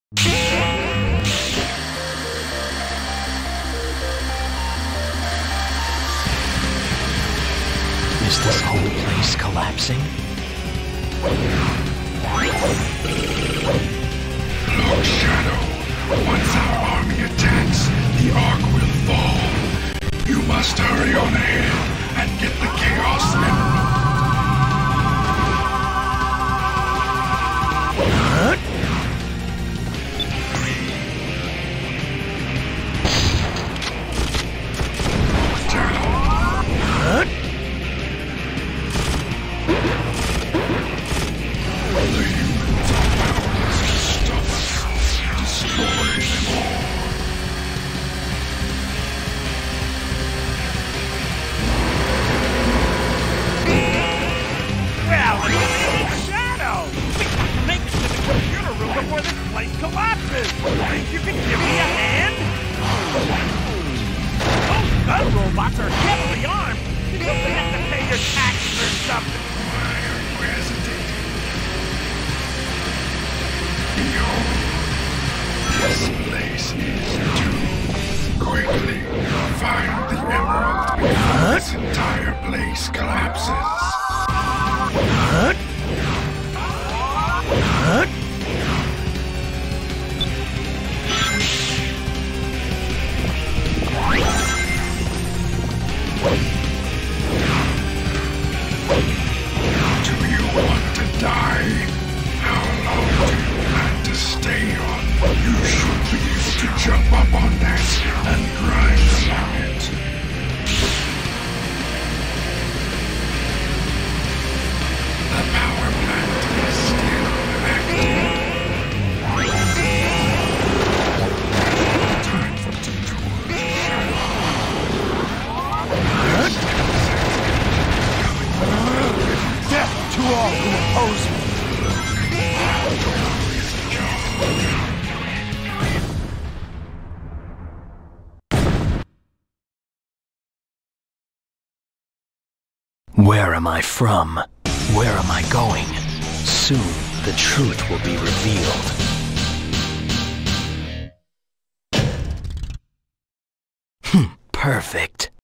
Is this whole place collapsing? Lord Shadow, once our army attacks, the Ark will fall. You must hurry on ahead and get the Chaos Emerald. Before this place collapses! Think you can give me a hand? Those gun robots are heavily armed! You have to pay your taxes or something! Why are you hesitating? Behold, this place is doomed. Quickly, find the emerald before this entire place collapses. Do you want to die? How long do you plan to stay on? You should be able to jump up on that and grind along it. The power plant is still active. Time for detours, Shadow. Death to all who oppose me! Where am I from? Where am I going? Soon, the truth will be revealed. Perfect.